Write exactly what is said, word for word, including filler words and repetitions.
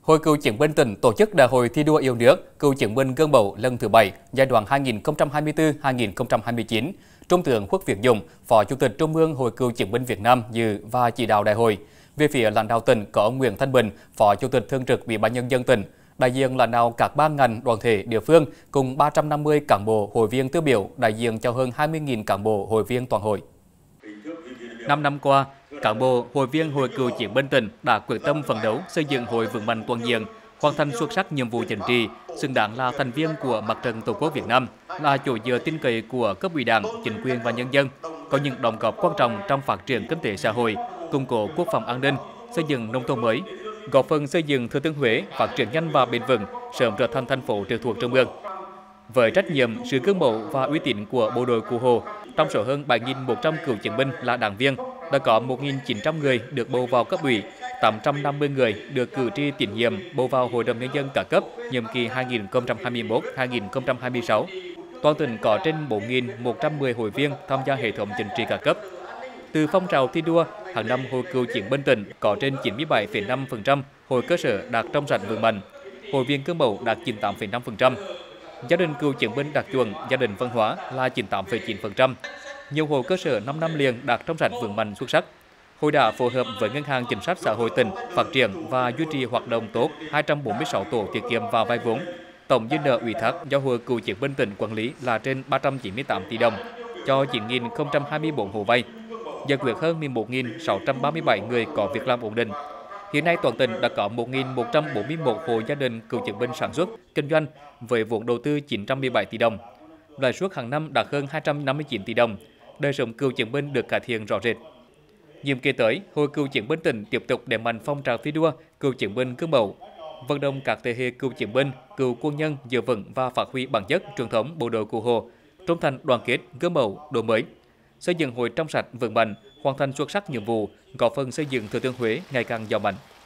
Hội Cựu chiến binh tỉnh tổ chức Đại hội thi đua yêu nước Cựu chiến binh gương mẫu lần thứ bảy giai đoạn hai nghìn không trăm hai mươi tư đến hai nghìn không trăm hai mươi chín. Trung tướng Khuất Việt Dũng, Phó Chủ tịch Trung ương Hội Cựu chiến binh Việt Nam dự và chỉ đạo đại hội. Về phía lãnh đạo tỉnh có ông Nguyễn Thanh Bình, Phó Chủ tịch Thường trực Ủy ban Nhân dân tỉnh, đại diện lãnh đạo các ban ngành đoàn thể địa phương cùng ba trăm năm mươi cán bộ hội viên tiêu biểu đại diện cho hơn hai mươi nghìn cán bộ hội viên toàn hội. Năm năm qua, cán bộ hội viên Hội Cựu chiến binh tỉnh đã quyết tâm phấn đấu xây dựng hội vững mạnh toàn diện, hoàn thành xuất sắc nhiệm vụ chính trị, xứng đáng là thành viên của Mặt trận Tổ quốc Việt Nam, là chỗ dựa tin cậy của cấp ủy Đảng, chính quyền và nhân dân, có những đóng góp quan trọng trong phát triển kinh tế xã hội, củng cố quốc phòng an ninh, xây dựng nông thôn mới, góp phần xây dựng Thừa Thiên Huế phát triển nhanh và bền vững, sớm trở thành thành phố trực thuộc Trung ương. Với trách nhiệm, sự gương mẫu và uy tín của bộ đội Cụ Hồ, trong số hơn bảy nghìn một trăm cựu chiến binh là đảng viên, đã có một nghìn chín trăm người được bầu vào cấp ủy, tám trăm năm mươi người được cử tri tín nhiệm bầu vào Hội đồng nhân dân các cấp nhiệm kỳ hai nghìn không trăm hai mươi mốt đến hai nghìn không trăm hai mươi sáu. Toàn tỉnh có trên bốn nghìn một trăm mười hội viên tham gia hệ thống chính trị các cấp. Từ phong trào thi đua, hàng năm Hội Cựu chiến binh tỉnh có trên chín mươi bảy phẩy năm phần trăm hội cơ sở đạt trong sạch vững mạnh, hội viên gương mẫu đạt chín mươi tám phẩy năm phần trăm. Gia đình cựu chiến binh đạt chuẩn gia đình văn hóa là chín mươi tám phẩy chín phần trăm. Nhiều hội cơ sở năm năm liền đạt trong sạch vững mạnh xuất sắc. Hội đã phối hợp với Ngân hàng Chính sách Xã hội tỉnh phát triển và duy trì hoạt động tốt hai trăm bốn mươi sáu tổ tiết kiệm và vay vốn. Tổng dư nợ ủy thác do Hội Cựu chiến binh tỉnh quản lý là trên ba trăm chín mươi tám tỷ đồng, cho chín nghìn không trăm hai mươi tư hộ vay, giải quyết hơn mười một nghìn sáu trăm ba mươi bảy người có việc làm ổn định. Hiện nay toàn tỉnh đã có một nghìn một trăm bốn mươi mốt hộ gia đình cựu chiến binh sản xuất, kinh doanh với vốn đầu tư chín trăm mười bảy tỷ đồng. Lãi suất hàng năm đạt hơn hai trăm năm mươi chín tỷ đồng. Đời sống cựu chiến binh được cải thiện rõ rệt. Nhiệm kỳ tới, Hội Cựu chiến binh tỉnh tiếp tục đẩy mạnh phong trào thi đua cựu chiến binh gương mẫu, vận động các thế hệ cựu chiến binh, cựu quân nhân giữ vững và phát huy bản chất truyền thống bộ đội Cụ Hồ, trung thành đoàn kết, gương mẫu, đổi mới, xây dựng hội trong sạch vững mạnh, hoàn thành xuất sắc nhiệm vụ, góp phần xây dựng Thừa Thiên Huế ngày càng giàu mạnh.